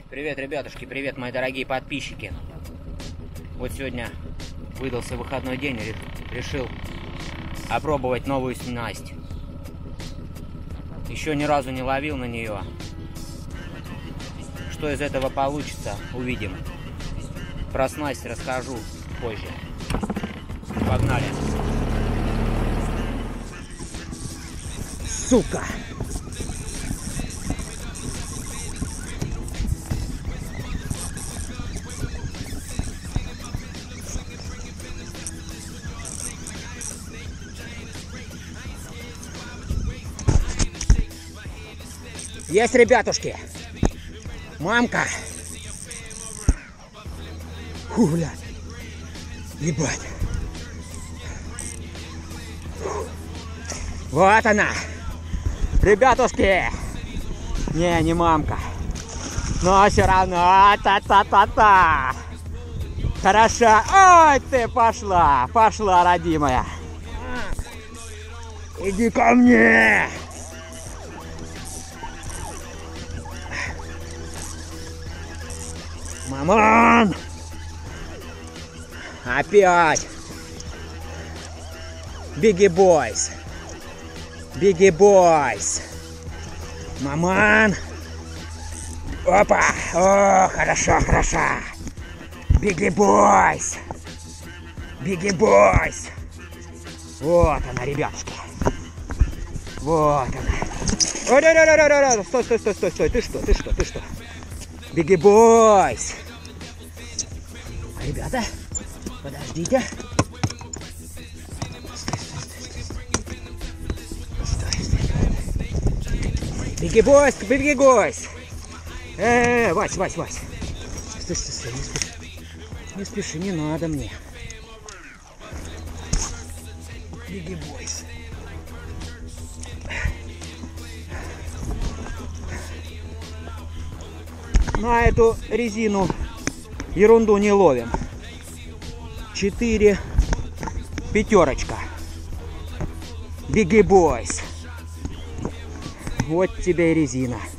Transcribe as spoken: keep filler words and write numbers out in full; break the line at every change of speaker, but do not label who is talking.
Привет, ребятушки, привет, мои дорогие подписчики. Вот сегодня выдался выходной день, решил опробовать новую снасть. Еще ни разу не ловил на нее. Что из этого получится, увидим. Про снасть расскажу позже. Погнали. Сука! Есть, ребятушки! Мамка! Фу, блядь! Ебать! Фу. Вот она! Ребятушки! Не, не мамка. Но все равно та-та-та-та! Хороша! Ой, ты пошла! Пошла, родимая! Иди ко мне! Мамон! Опять! Бигги бойс! Бигги бойс! Мамон! Опа! О, хорошо, хорошо! Бигги бойс! Бигги бойс! Вот она, ребятушки! Вот она! Ой, да, да, да, да, да. Стой, стой, стой, стой, стой! Ты что, ты что, ты что? Бигги бойс! Ребята, подождите. Стой, стой, стой. Бигги бойс, бигги бойс! Э, Вась, Вась, Вась. Стой, стой, стой, не спеши. Не спеши, не надо мне. Бигги бойс. На эту резину ерунду не ловим. Четыре пятерочка. Бигги бойс. Вот тебе и резина.